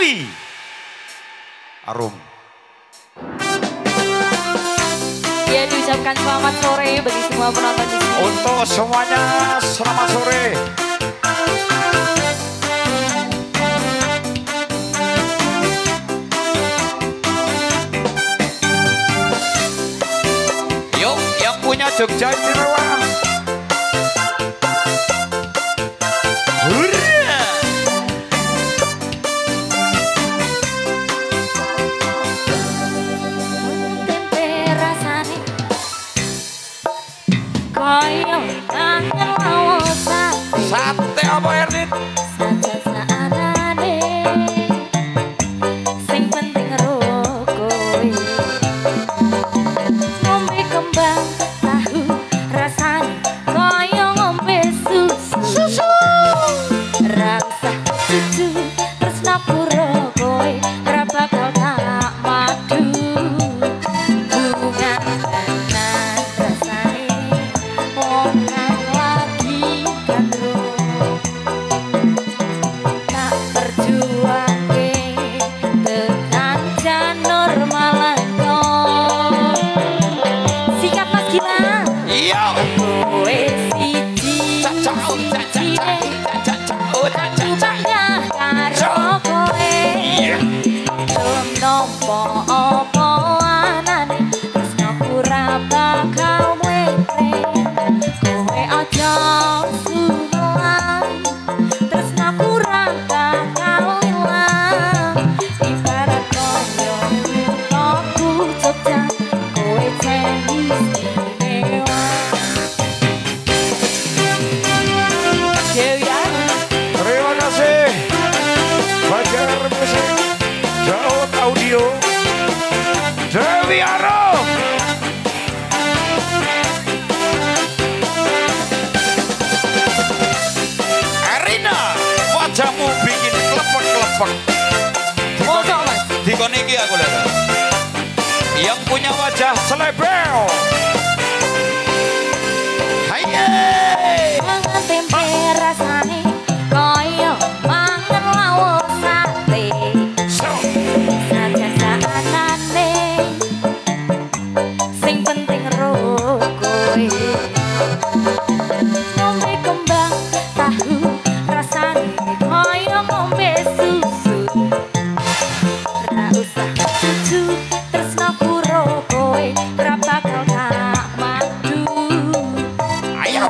Dewi Arum. Ya, diucapkan selamat sore bagi semua penonton di sini. Untuk semuanya selamat sore. Yuk, yang punya Jogja Istimewa. Sate apa Ernit? Saja-saanane sing penting rokok. Ngombe kembang tahu rasane kaya ngombe susu. Ra usah cucu tresnaku rokok, ra bakal tak madu. Bunga tenan rasane wong Dewi Arum. Erina, wajahmu bikin kelepek-kelepek. Dikon iki aku lihat. Yang punya wajah selebel. Haye. Mangan tempe rasane kaya mangan lawos sate. Saja-saanane sing penting rokok. Ngombe kembang tahu rasane kaya ngombe susu. Ra usah cucu tresnaku rokok, ra bakal tak madu. Ayo.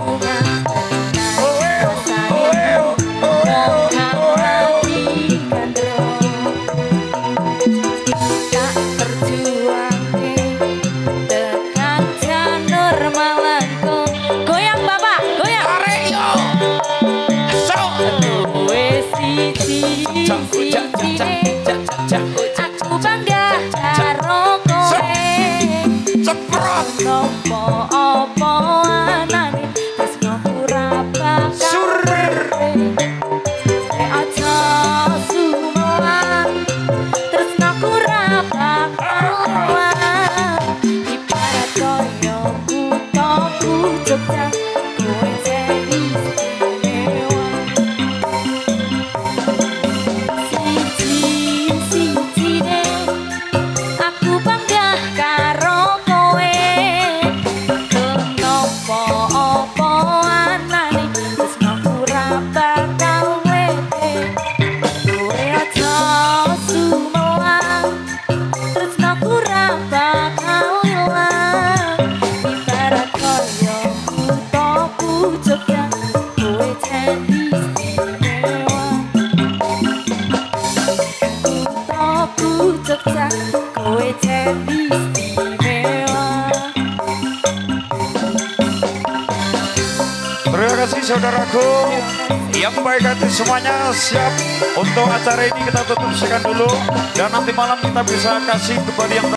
Aku bangga karo kowe. Ceprot Apa anane tresnaku ra bakal aja sumelan. Tresnaku ra bakal ibarat kaya kuthaku Jogja. Kowe sing istimewa. Terima kasih saudaraku. Yang baik hati semuanya siap untuk acara ini kita tutup sekian dulu. Dan nanti malam kita bisa kasih kembali yang